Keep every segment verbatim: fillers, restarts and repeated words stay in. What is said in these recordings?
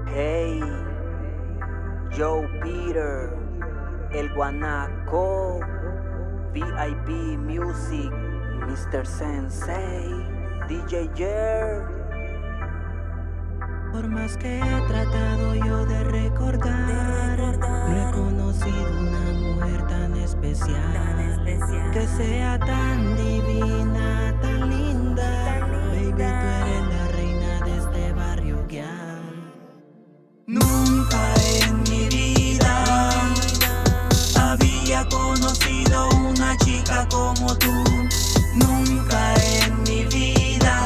Hey, Joe Peter, El Guanaco, V I P Music, mister Sensei, D J Jer. Por más que he tratado yo de recordar, no he conocido una mujer tan especial, que sea tan divina, tan linda. Baby, tú eres la reina de este barrio guián. Nunca en mi vida había conocido una chica como tú. Nunca en mi vida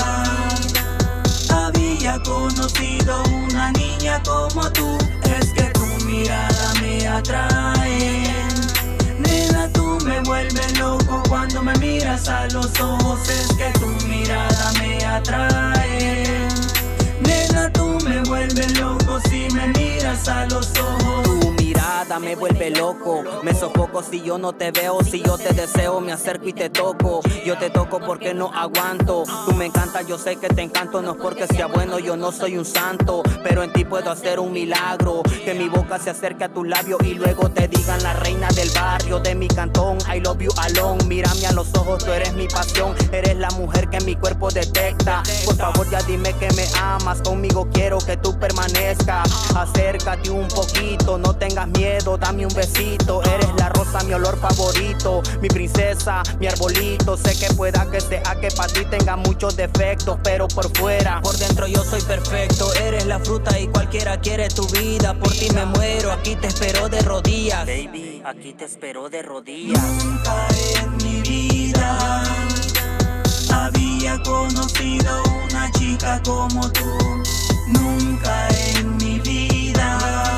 había conocido una niña como tú. Es que tu mirada me atrae, nena, tú me vuelves loco cuando me miras a los ojos. Es que tu mirada me atrae, nena, tú me vuelves loco si me miras a los ojos. Tu mirada me vuelve loco, me sofoco si yo no te veo. Si yo te deseo, me acerco y te toco. Yo te toco porque no aguanto. Tú me encantas, yo sé que te encanto. No es porque sea bueno, yo no soy un santo, pero en ti puedo hacer un milagro. Que mi boca se acerque a tu labio y luego te digan la reina del barrio, de mi cantón. I love you alone. Mírame a los ojos, tú eres mi pasión. Eres la mujer que mi cuerpo detecta. Por favor ya dime que me amas. Conmigo quiero que tú permanezcas. Acércate un poquito, no tengas miedo, dame un besito. Eres la rosa, mi olor favorito, mi princesa, mi arbolito. Sé que pueda que sea que para ti tenga muchos defectos, pero por fuera, por dentro yo soy perfecto. Eres la fruta y cualquiera quiere tu vida. Por ti me muero, aquí te espero de rodillas. Baby, aquí te espero de rodillas. Nunca en mi vida había conocido una chica como tú. Nunca en mi vida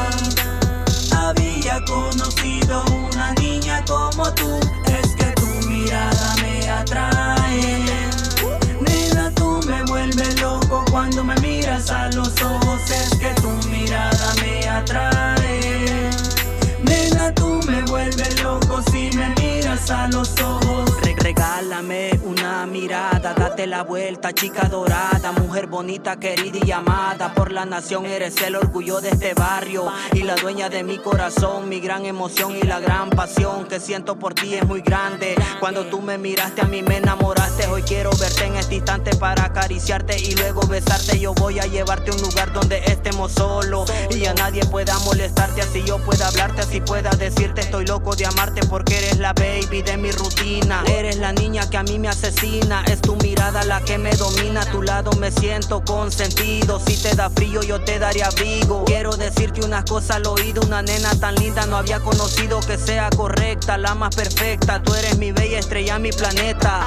había conocido una niña como tú. Es que tu mirada me atrae, nena, tú me vuelves loco cuando me miras a los ojos. Es que tu mirada me atrae, nena, tú me vuelves loco si me miras a los ojos. Re- Regálame una mirada, date la vuelta, chica dorada, mujer bonita, querida y amada por la nación. Eres el orgullo de este barrio y la dueña de mi corazón. Mi gran emoción y la gran pasión que siento por ti es muy grande. Cuando tú me miraste a mí me enamoraste. Hoy quiero verte en este instante para acariciarte y luego besarte. Yo voy a llevarte a un lugar donde estemos solos y a nadie pueda molestarte. Así yo pueda hablarte, así pueda decirte estoy loco de amarte, porque eres la baby de mi rutina. Eres la niña que a mí me asesina, es tu mirada la que me domina. A tu lado me siento consentido, si te da frío yo te daré abrigo. Quiero decirte unas cosas al oído, una nena tan linda no había conocido que sea correcta, la más perfecta. Tú eres mi bella estrella, mi planeta.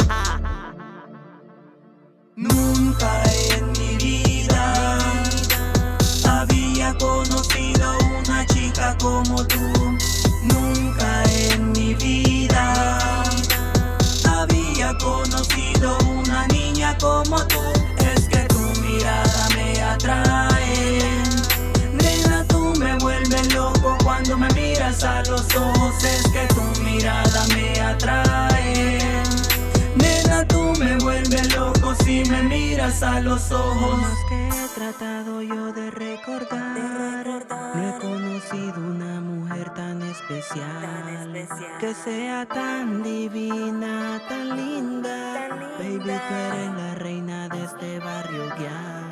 Nunca en mi vida había conocido una chica como tú. Nunca en mi vida había conocido una niña como tú. Es que tu mirada me atrae, nena, tú me vuelves loco cuando me miras a los ojos. Es que tu mirada me atrae, nena, tú me vuelves loco si me miras a los ojos. Más que he tratado yo de recordar, no he conocido una mujer tan especial, que sea tan divina, tan linda. Baby, tú eres la reina de este barrio guián.